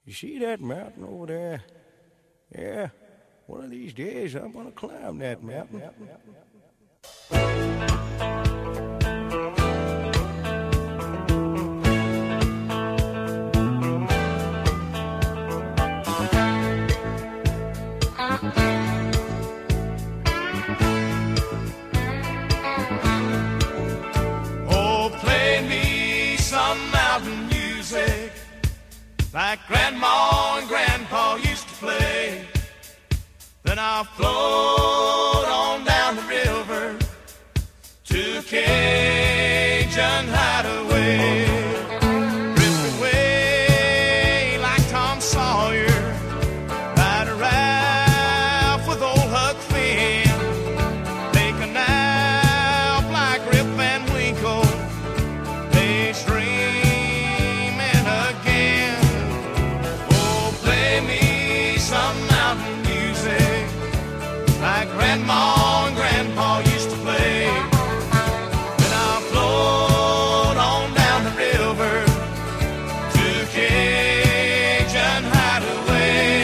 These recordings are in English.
You see that mountain over there? Yeah, one of these days I'm gonna climb that mountain. Oh, play me some mountain music like Grandma and Grandpa used to play. Then I'll float on down the river to Cajun Hideaway. Drift away like Tom Sawyer, ride a raft with old Huck Finn, take a nap like Rip Van Winkle, daydreaming again. Oh, play me some mountain music like Grandma and Grandpa used to play. Then I'll float on down the river to Cajun Hideaway.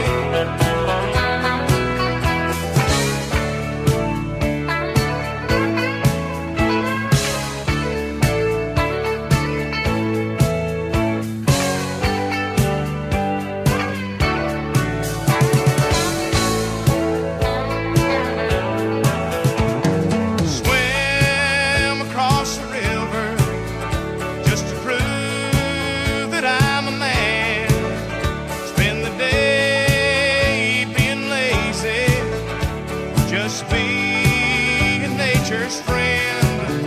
Swim across the river just to prove that I'm a man. Spend the day being lazy, just being nature's friend.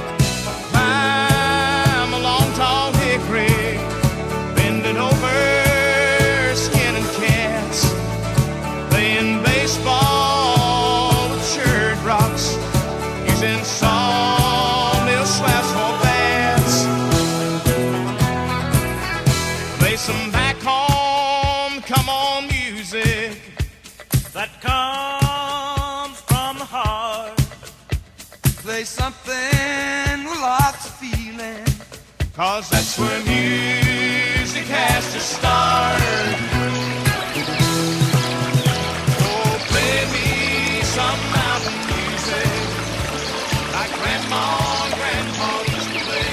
Climb a long tall hickory, bending over, skinning cats, playing baseball with church rocks, using sawmill slabs for bats. Play some back home, come on music that comes from the heart. Play something with lots of feeling, 'cause that's where music has to start. Oh, play me some mountain music like Grandma and Grandpa used to play.